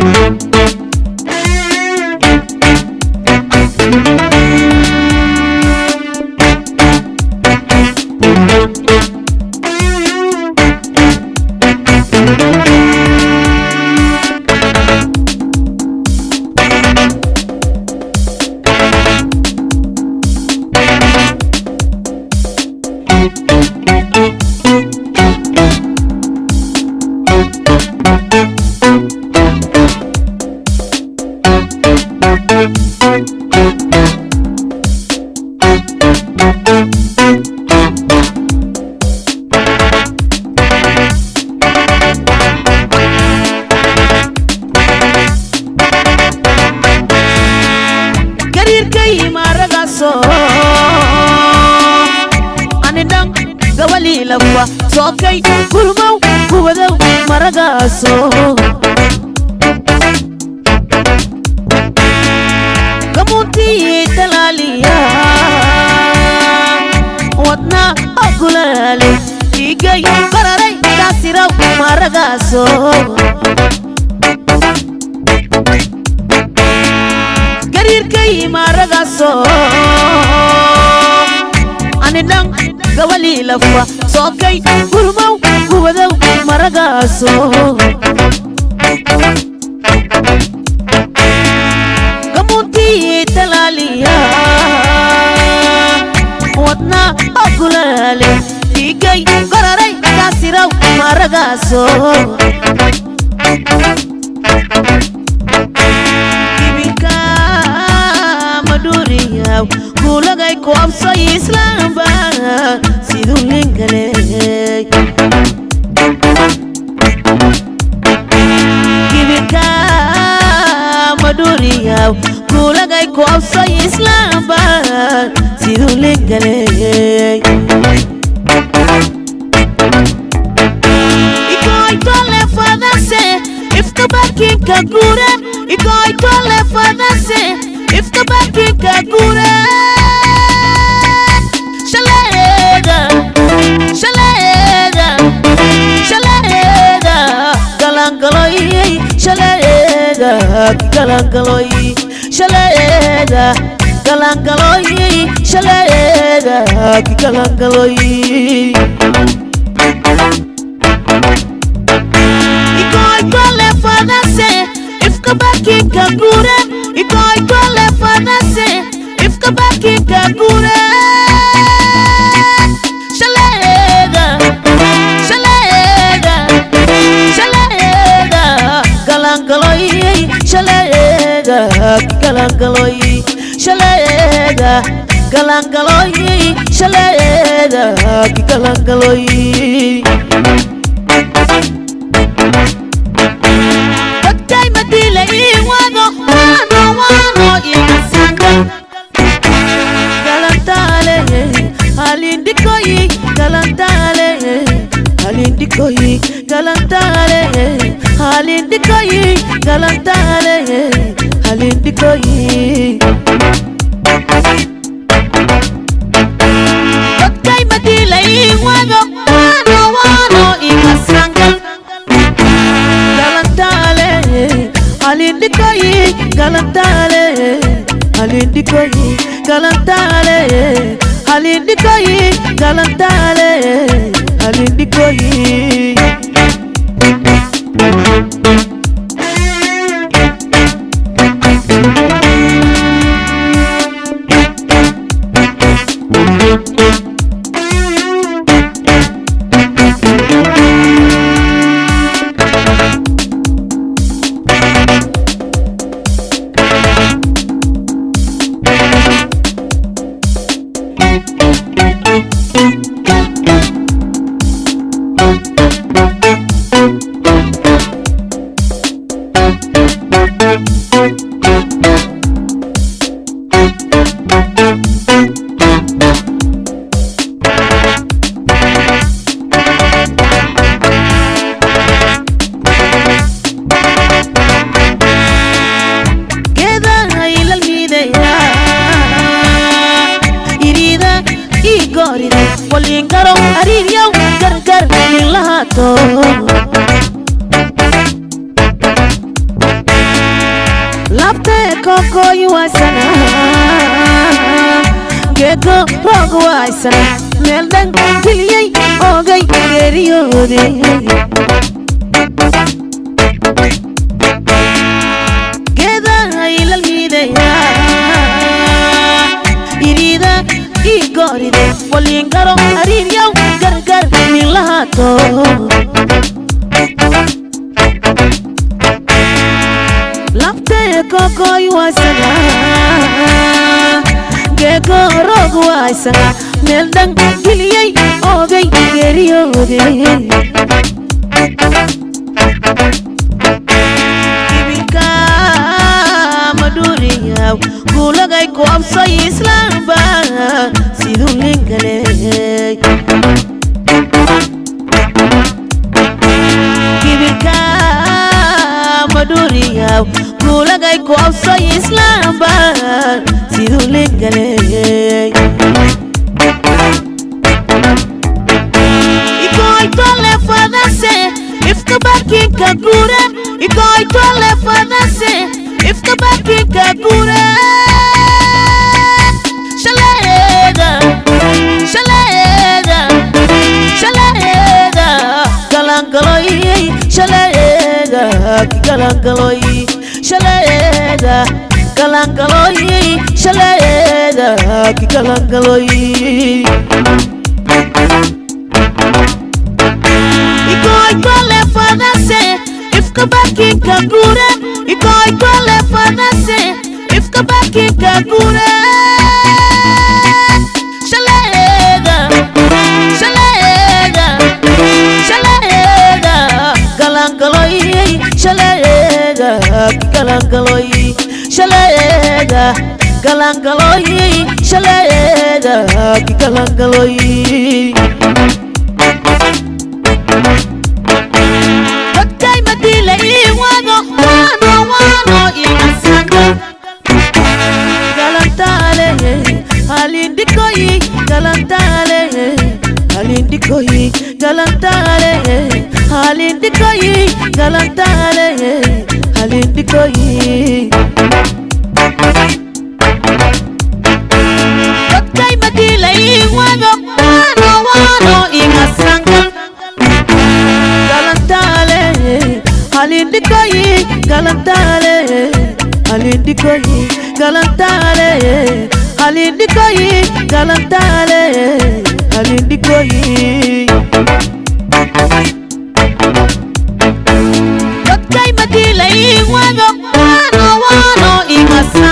Sokay kulmaw kuwadaw maragaso kamunti talaliya wadna agulale igay kararay kasiraw maragaso garirkay maragaso anenang gawali lafa sokay kulmaw kuwadaw maragaso kamunti talaliya wadna agulale igay kararay kasiraw maragaso kibika maduriyaw kulagay ko abso islamba sidung lingale kibika maduriyaw kulagay ko abso islamba sidung lingale ikoy tole fadase ifka bakin kagura ikoy tole fadase ifka bakin kagura shalega shalega shalega galangaloy shalega galangaloy shalega galangaloy shalega galangaloy ikoy tole fadase ifka bakin kagura ikoy tole fadase ifka bakin kagura shalega shalega shalega galangaloy shalega galangaloy shalega galangaloy shalega galangaloy Patay madila iwago wano ikasanga galantale halindikoyi galantale halindikoyi galantale halindikoyi galantale halindikoyi Patay madila iwago wano ikasanga galantale halindikoyi galantale halindikoyi galantale halindikoyi galantale halindikoyi Walingaro ariyo gargar lilato koko yuasana Geko rogu waisana Meldang kiliyay ogay geriyode Geda ilal hidaya Irida igoride Walingaro ariryaw gargar nilahato Lapte koko yuasana Geko rogu waisana Meldang kiliyay ogay geriyode Kibika maduriyaw Gulagay ko abso Islam ba Sidung lingale Kibika maduriyaw Gulagay ko abso Islam ba Sidung lingale Ikoy tole fadase Ifka baki kagura Ikoy tole fadase Ifka baki kagura Shalega Shalega Shalega Galangaloi Shalega Galangaloi Shalega Galangaloi Shalega Galangaloi Ikoy tole fadase Ifka baki kagura Ikoy tole fadase Ifka baki kagura Shalega Shalega Shalega Galangaloi Shalega Galangaloi Shalega Galangaloi Shalega Galangaloi Wakay madila iwago Wano inasanga Galantale Halindikoyi Galantale Halindikoyi Galantale Halindikoyi Galantale Halindikoyi Wakay madila iwago Wano inasanga Galantale Halindikoyi Galantale Halindikoyi Galantale Halindikoyi Galantale Halindikoyi Wakay madila iwago Wano inasanga